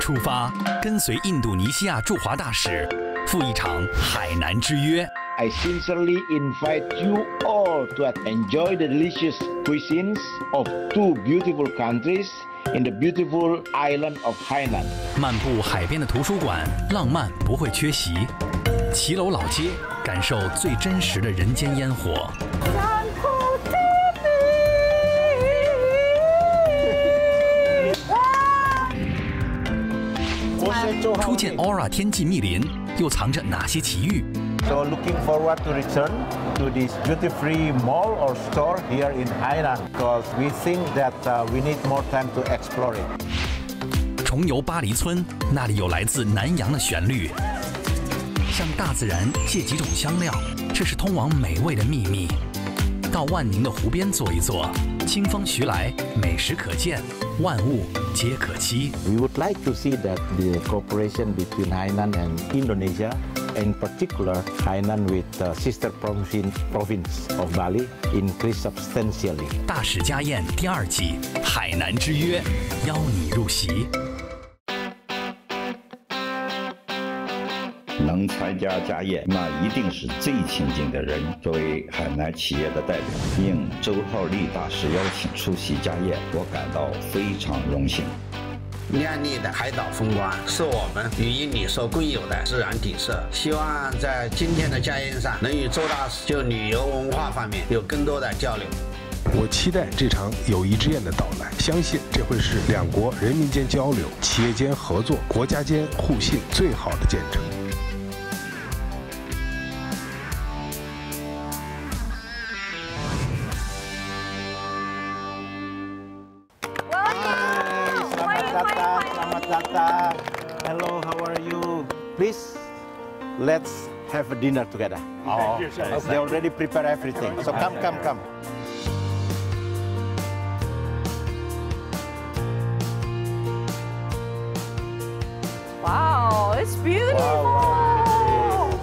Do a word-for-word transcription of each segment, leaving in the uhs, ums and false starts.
出发，跟随印度尼西亚驻华大使赴一场海南之约。 I sincerely invite you all to enjoy the delicious cuisines of two beautiful countries in the beautiful island of Hainan. 漫步海边的图书馆，浪漫不会缺席；骑楼老街，感受最真实的人间烟火。 初见 Aura 天际密林，又藏着哪些奇遇？ So looking forward to return to this duty-free mall or store here in Hainan because we think that uh, we need more time to explore it. 重游巴黎村，那里有来自南洋的旋律。向大自然借几种香料，这是通往美味的秘密。到万宁的湖边坐一坐，清风徐来，美食可见，万物皆可期。 We would like to see that the cooperation between Hainan and Indonesia, in particular Hainan with the sister province, province of Bali, increase substantially. 大使家宴第二季，海南之约，邀你入席。 能参加家宴，那一定是最亲近的人。作为海南企业的代表，应周浩利大使邀请出席家宴，我感到非常荣幸。 亮丽的海岛风光是我们与印尼所共有的自然景色。希望在今天的家宴上，能与周大使就旅游文化方面有更多的交流。 我期待这场友谊之宴的到来，相信这会是两国人民间交流、企业间合作、国家间互信最好的见证。 Hello, how are you? Please, let's have a dinner together. Oh, they already prepare everything. So come, come, come. Wow, it's beautiful. Wow.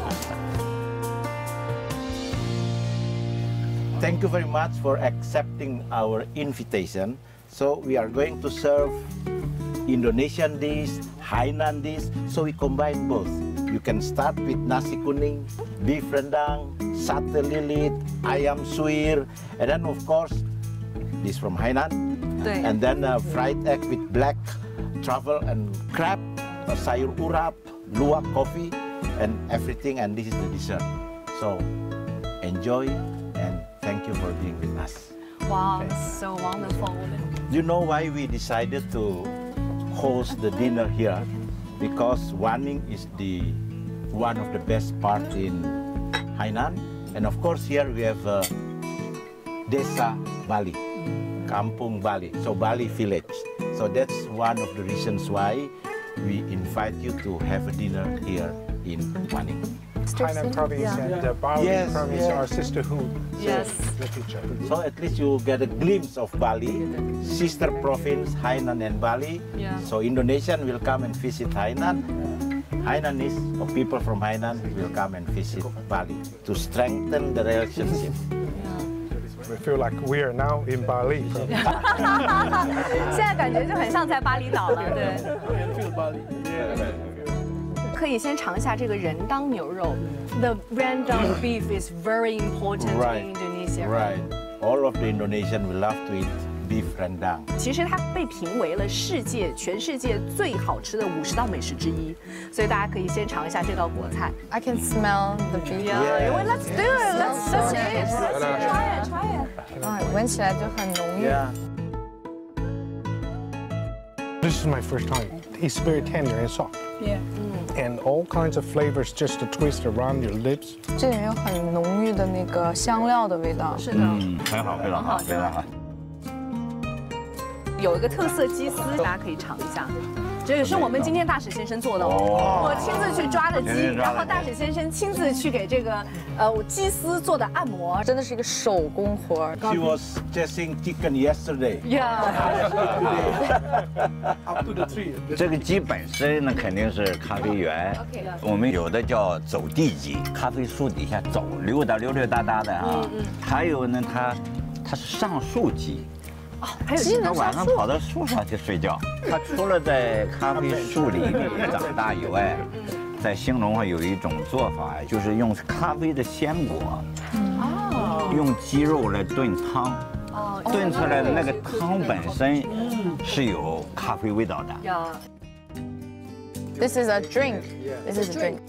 Thank you very much for accepting our invitation. So we are going to serve Indonesian dish, Hainan dish, so we combine both. You can start with nasi kuning, beef rendang, sate lilit, ayam suir, and then of course, this from Hainan. And then uh, fried egg with black truffle and crab, uh, sayur urap, luwak coffee, and everything, and this is the dessert. So enjoy and thank you for being with us. Wow, okay. So wonderful. You know why we decided to host the dinner here? Because Wanning is the one of the best part in Hainan, and of course here we have uh, Desa Bali, Kampung Bali, so Bali village. So that's one of the reasons why we invite you to have a dinner here in Wanning. Hainan province yeah. and the Bali yes, province yes. are sisterhood. Yes. With each other. So at least you get a glimpse of Bali, sister province Hainan and Bali. Yeah. So Indonesian will come and visit Hainan. Hainanese or people from Hainan will come and visit Bali to strengthen the relationship. We feel like we are now in Bali. 现在感觉就很像在巴厘岛了，对。可以先尝一下这个人当牛肉。The rendang beef is very important right. in Indonesia. Right. All of the Indonesian will love to eat beef rendang. 其实它被评为了世界全世界最好吃的五十道美食之一，所以大家可以先尝一下这道国菜。 I can smell the beef. Yeah, yeah. Well, let's do it. Let's let's try it. Let's try it. Try it. 啊，闻起来就很浓郁。 Yeah. This is my first time. It's very tender and soft. Yeah. And all kinds of flavors just to twist around your lips. 这里面有很浓郁的那个香料的味道。 是的。 嗯，很好，非常好，非常好。 有一个特色鸡丝，大家可以尝一下。这也是我们今天大使先生做的哦，我亲自去抓的鸡，然后大使先生亲自去给这个呃鸡丝做的按摩， 真的是一个手工活。 She was chasing chicken yesterday. Yeah. Up to the tree. 这个鸡本身呢肯定是咖啡园，我们有的叫走地鸡，咖啡树底下走溜达溜溜达达的啊。还有呢，它它是上树鸡。 还有他晚上跑到树上去睡觉。他除了在咖啡树林里长大以外，在兴隆有一种做法，就是用咖啡的鲜果，哦，用鸡肉来炖汤，哦，炖出来的那个汤本身是有咖啡味道的。 有。This is a drink. This is a drink.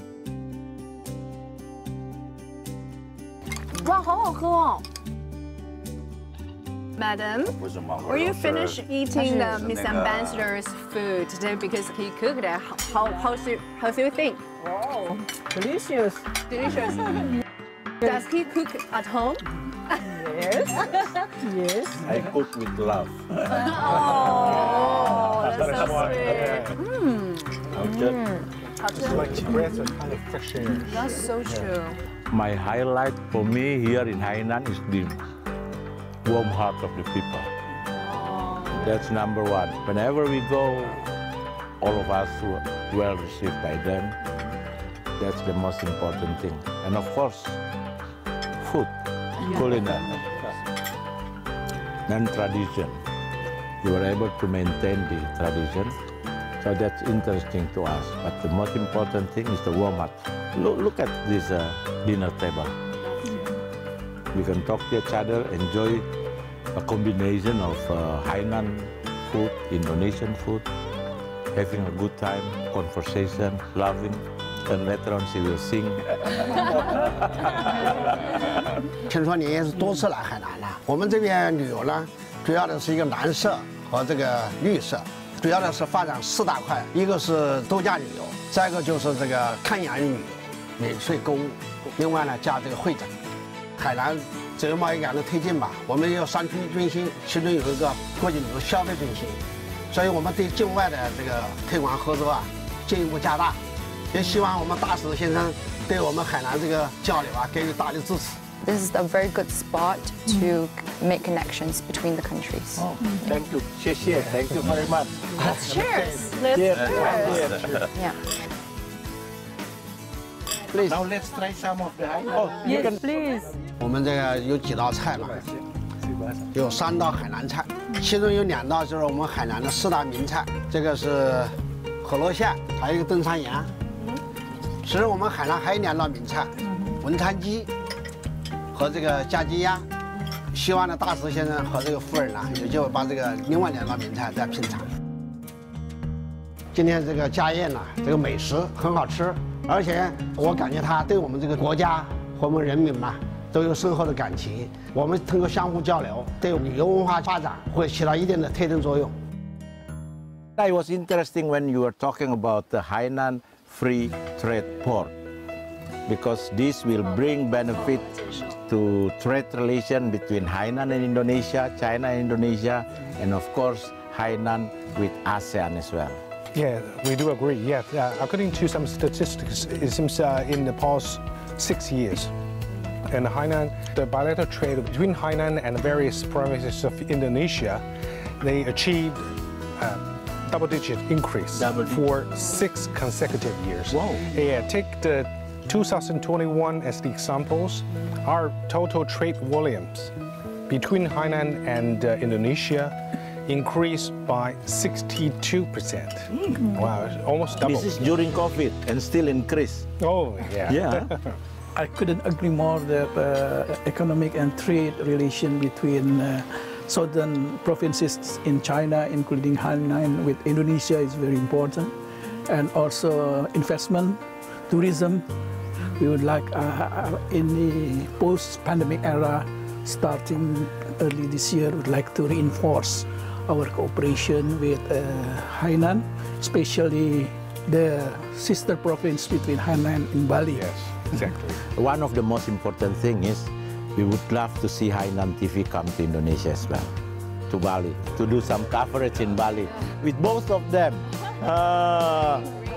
哇，好好喝哦。Madam, were you finished eating the Miss Ambassador's food today because he cooked it? How how do how do you think? Oh, delicious. Delicious. Does he cook at home? Yes. Yes. I cook with love. Oh, that's so sweet. Mm. It's like breath of kind of fresh air. That's so true. My highlight for me here in Hainan is the warm heart of the people. That's number one. Whenever we go, all of us were well received by them. That's the most important thing. And of course, food, culinary, and tradition. We were able to maintain the tradition. So that's interesting to us. But the most important thing is the warm heart. Look, look at this uh, dinner table. We can talk to each other, enjoy a combination of uh, Hainan food, Indonesian food, having a good time, conversation, laughing, and later on she will sing. 听说您也是多次来海南了。我们这边旅游呢，主要的是一个蓝色和这个绿色，主要的是发展四大块，一个是度假旅游，再一个就是这个看洋旅游、免税购物，另外呢加这个会展。海南自由贸易港的推进吧，我们有三区中心，其中有一个国际旅游消费中心，所以我们对境外的这个推广合作啊进一步加大，也希望我们大使先生对我们海南这个交流啊给予大力支持。 This is a very good spot to make connections between the countries. Oh, thank you. Cheers. Thank you very much. Cheers. Let's cheers. Yeah. Please. Now let's try some of the Hainan. Oh, yes, please. 我们这个有几道菜嘛，有三道海南菜，其中有两道就是我们海南的四大名菜，这个是河螺馅，还有一个炖山羊。其实我们海南还有两道名菜，文昌鸡和这个家鸡鸭。希望呢，大石先生和这个夫人呢，也就把这个另外两道名菜再品尝。今天这个家宴呢，这个美食很好吃，而且我感觉它对我们这个国家和我们人民嘛。 都有深厚的感情，我们通过相互交流，对旅游文化发展会起到一定的推动作用。 It was interesting when you were talking about the Hainan Free Trade Port, because this will bring benefit to trade relation between Hainan and Indonesia, China and Indonesia, and of course Hainan with ASEAN as well. Yeah, we do agree. Yeah, uh, according to some statistics, it seems uh, in the past six years. And Hainan, the bilateral trade between Hainan and various provinces of Indonesia, they achieved a double-digit increase double for six consecutive years. Wow. Yeah, take the two thousand twenty-one as the examples. Our total trade volumes between Hainan and uh, Indonesia increased by sixty-two percent. Mm. Wow, almost double. This is during COVID and still increased. Oh, yeah. Yeah. I couldn't agree more that uh, economic and trade relation between uh, southern provinces in China, including Hainan, with Indonesia is very important. And also investment, tourism. We would like, uh, in the post-pandemic era, starting early this year, would like to reinforce our cooperation with uh, Hainan, especially the sister province between Hainan and Bali. Yes. Exactly. One of the most important thing is we would love to see Hainan T V come to Indonesia as well, to Bali, to do some coverage in Bali with both of them. Uh,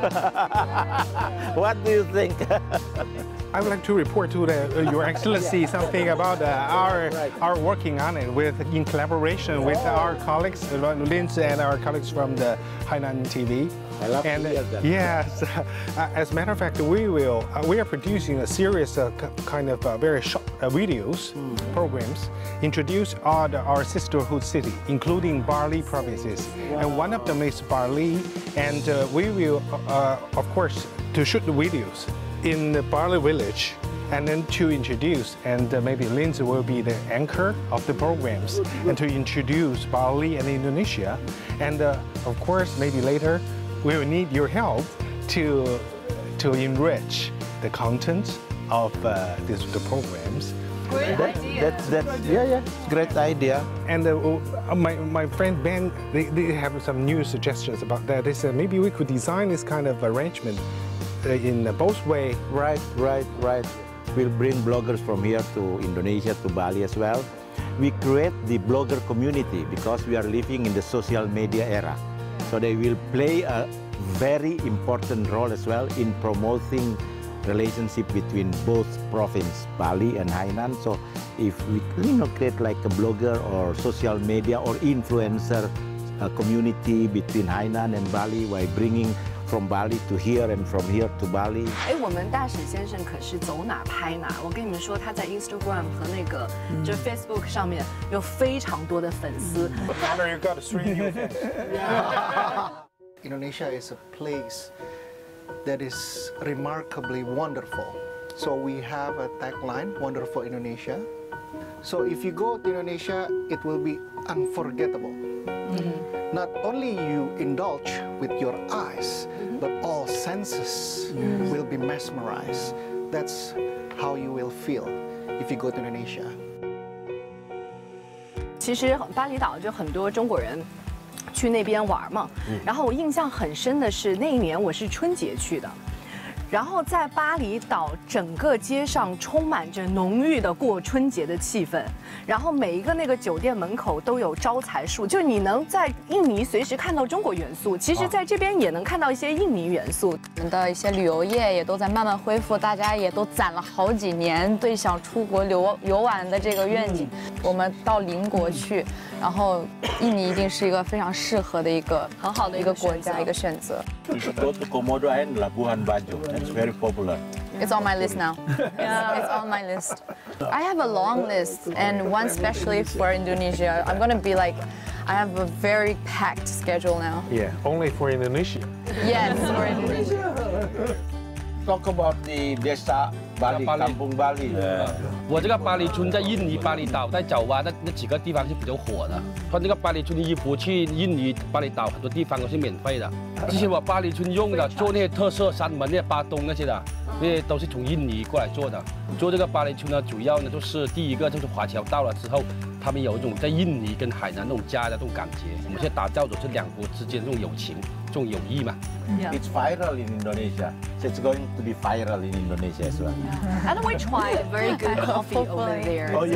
What do you think? I would like to report to the, uh, Your Excellency something about uh, our our working on it with in collaboration with our colleagues, uh, Linz and our colleagues from the Hainan T V. I love and to hear that. yes, uh, as a matter of fact, we will uh, we are producing a series of kind of uh, very short uh, videos mm. programs introduce all the, our sisterhood city, including Bali provinces, wow. and one of them is Bali, and uh, we will uh, of course to shoot the videos in the Bali village, and then to introduce, and uh, maybe Linz will be the anchor of the programs, and to introduce Bali and Indonesia, and uh, of course maybe later we will need your help to to enrich the content of uh, this, the programs. Great that, idea. That's that's yeah yeah great idea. And uh, my my friend Ben, they, they have some new suggestions about that. They said maybe we could design this kind of arrangement uh, in both way. Right, right, right. We'll bring bloggers from here to Indonesia, to Bali as well. We create the blogger community because we are living in the social media era. So they will play a very important role as well in promoting relationship between both province, Bali and Hainan. So if we you know, create like a blogger or social media or influencer uh, community between Hainan and Bali by bringing from Bali to here and from here to Bali. 哎，我们大使先生可是走哪拍哪。我跟你们说，他在 Instagram 和那个就是 Facebook 上面有非常多的粉丝。 You got three new fans. Indonesia is a place that is remarkably wonderful. So we have a tagline, Wonderful Indonesia. So if you go to Indonesia, it will be unforgettable. Mm-hmm. Not only you indulge with your eyes, mm-hmm. but all senses mm-hmm. will be mesmerized. That's how you will feel if you go to Indonesia. 其实巴厘岛就很多中国人去那边玩嘛，嗯、然后我印象很深的是那一年我是春节去的。 然后在巴厘岛，整个街上充满着浓郁的过春节的气氛。然后每一个那个酒店门口都有招财树，就你能在印尼随时看到中国元素，其实在这边也能看到一些印尼元素。 我们的一些旅游业也都在慢慢恢复，大家也都攒了好几年对想出国游游玩的这个愿景。我们到邻国去，然后印尼一定是一个非常适合的一个很好的一个国家一个选择。 You should go to Komodo and Labuan Bajo. That's very popular. It's on my list now. Yeah. It's on my list. I have a long list, and one especially for Indonesia. I'm gonna be like, I have a very packed schedule now. Yeah, only for Indonesia. Yes, for Indonesia. Talk about the Desa Bali, Kampung Bali. 我这个巴黎村在印尼巴厘岛，在爪哇那那几个地方是比较火的。穿这个巴黎村的衣服去印尼巴厘岛很多地方都是免费的。之前我巴黎村用的做那些特色山门、那些巴东那些的，那些都是从印尼过来做的。做这个巴黎村呢，主要呢就是第一个就是华侨到了之后，他们有一种在印尼跟海南那种家的这种感觉。我们现在打造的是两国之间这种友情、这种友谊嘛。 It's viral in Indonesia. So it's going to be viral in Indonesia as well. And we tried very good coffee over there. Oh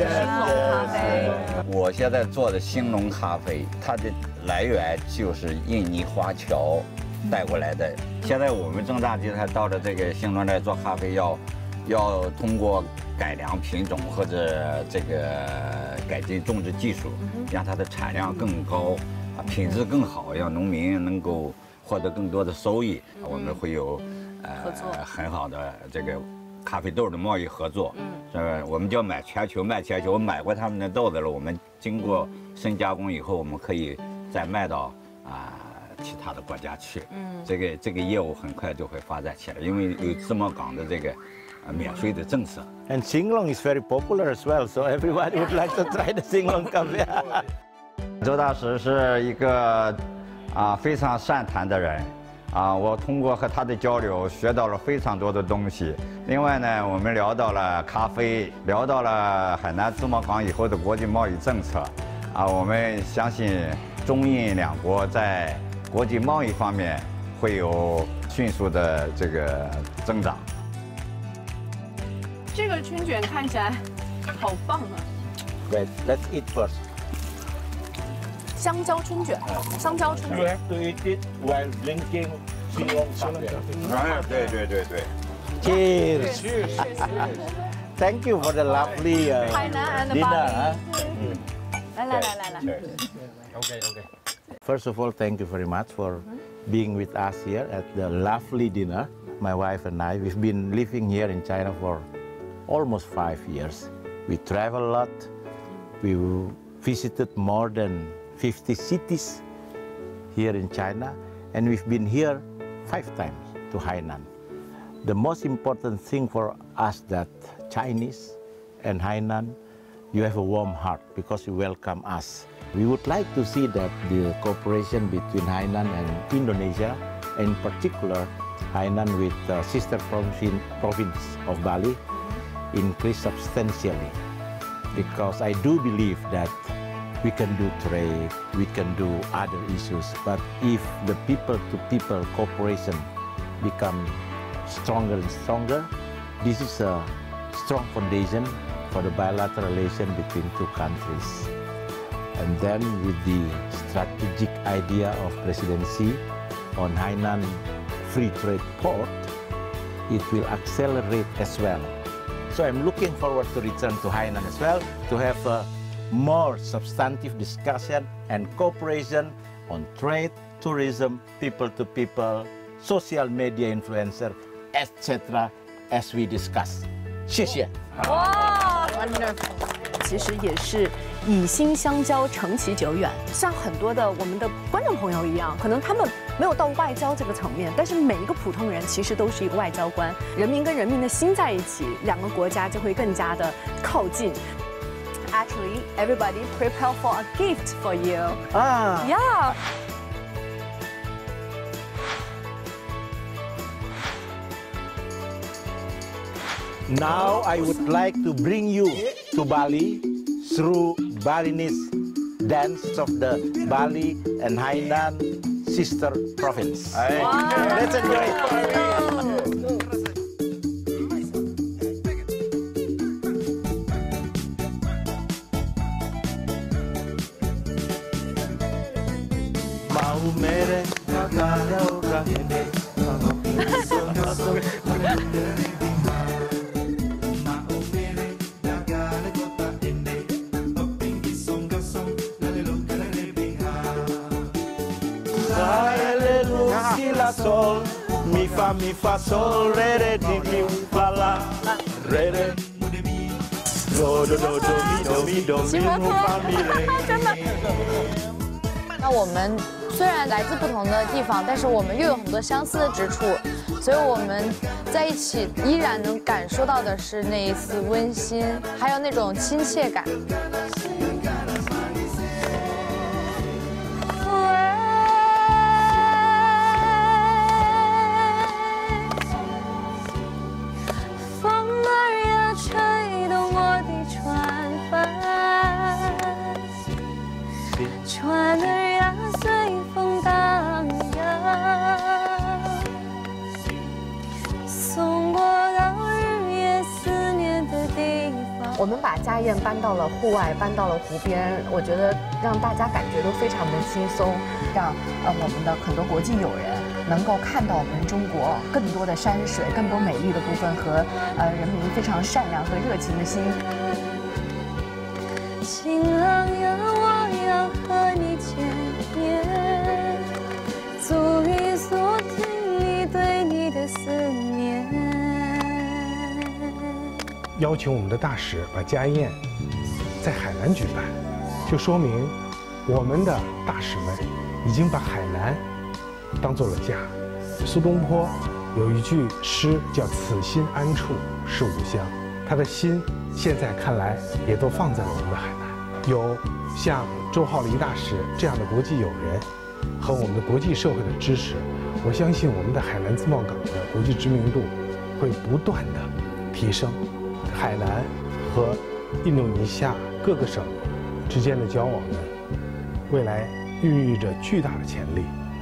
yeah. 我现在做的兴隆咖啡，它的来源就是印尼华侨带过来的。现在我们正大集团到了这个兴隆来做咖啡，要要通过改良品种或者这个改进种植技术，让它的产量更高，啊，品质更好，让农民能够获得更多的收益。我们会有呃很好的这个咖啡豆的贸易合作，是吧？我们叫买全球卖全球。我买过他们的豆子了，我们经过深加工以后，我们可以再卖到啊其他的国家去。嗯，这个这个业务很快就会发展起来，因为有自贸港的这个呃免税的政策。 And Singlong is very popular as well, so everybody would like to try the Singlong coffee. 周大使是一个啊非常善谈的人。 啊，我通过和他的交流学到了非常多的东西。另外呢，我们聊到了咖啡，聊到了海南自贸港以后的国际贸易政策。啊，我们相信中印两国在国际贸易方面会有迅速的这个增长。 这个春卷看起来好棒啊 Wait, let's eat first. 香蕉春卷，香蕉春 You 卷。 have to eat it while drinking 哎，对对对对。 Cheers. Thank you for the lovely uh, Hainan and dinner. Bali. Huh? 来来来来来。 OK OK。 First of all, thank you very much for being with us here at the lovely dinner. My wife and I, we've been living here in China for almost five years. We travel a lot. We visited more than fifty cities here in China, and we've been here five times to Hainan. The most important thing for us that Chinese and Hainan, you have a warm heart because you welcome us. We would like to see that the cooperation between Hainan and Indonesia, in particular Hainan with uh, sister province, province of Bali, increase substantially. Because I do believe that we can do trade, we can do other issues, but if the people-to-people cooperation become stronger and stronger, this is a strong foundation for the bilateral relation between two countries. And then with the strategic idea of presidency on Hainan free trade port, it will accelerate as well. So I'm looking forward to return to Hainan as well, to have a more substantive discussion and cooperation on trade, tourism, people-to-people, social media influencer, et cetera, as we discuss. 谢谢。 哇 ，wonderful！ 其实也是以心相交，成其久远。像很多的我们的观众朋友一样，可能他们没有到外交这个层面，但是每一个普通人其实都是一个外交官。人民跟人民的心在一起，两个国家就会更加的靠近。Actually, everybody prepare for a gift for you. Ah. Yeah. Now I would like to bring you to Bali through Balinese dance of the Bali and Hainan sister province. Wow. Let's enjoy it. Mau mere kalau kahende, sol, mi fa mi fa sol, re re di mi fa la, re re, do do do do mi do mi do mi mu fa mi re。 真的。那我们虽然来自不同的地方，但是我们又有很多相似的之处，所以我们在一起依然能感受到的是那一丝温馨，还有那种亲切感。 船儿呀，随风荡漾，送我到日夜思念的地方。 我们把家宴搬到了户外，搬到了湖边，我觉得让大家感觉都非常的轻松，让呃我们的很多国际友人能够看到我们中国更多的山水、更多美丽的部分和呃人民非常善良和热情的心。 情郎呀，我要和你见面，足以诉尽你对你的思念。 邀请我们的大使把家宴在海南举办，就说明我们的大使们已经把海南当做了家。苏东坡有一句诗叫“此心安处是吾乡”，他的心现在看来也都放在了我们的海南。 有像周浩黎大使这样的国际友人和我们的国际社会的支持，我相信我们的海南自贸港的国际知名度会不断的提升。海南和印度尼西亚各个省之间的交往呢，未来孕育着巨大的潜力。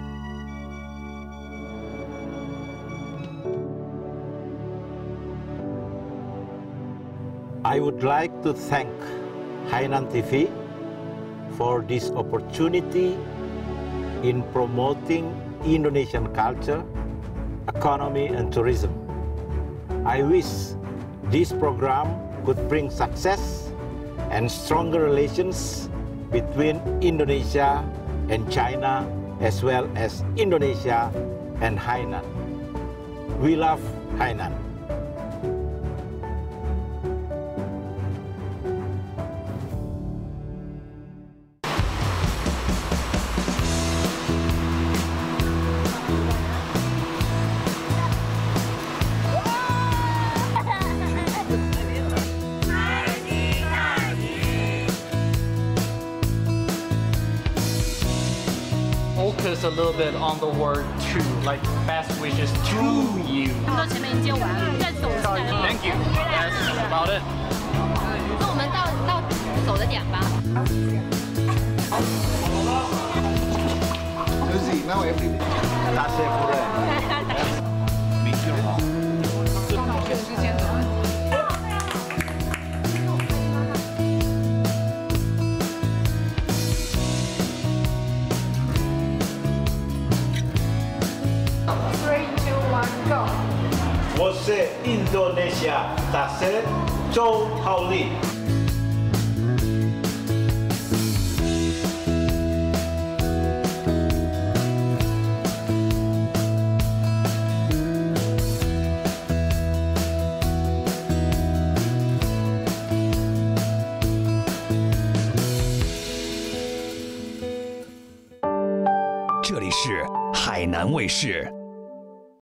I would like to thank Hainan T V for this opportunity in promoting Indonesian culture economy and tourism. I wish this program could bring success and stronger relations between Indonesia and China, as well as Indonesia and Hainan. We love Hainan. Focus a little bit on the word to, like best wishes to you. Thank you. That's about it. 那我们到到走的点吧。 Susie, now every. 大谢夫人。 没事好。 我是印度尼西亚大使周浩利。 这里是海南卫视。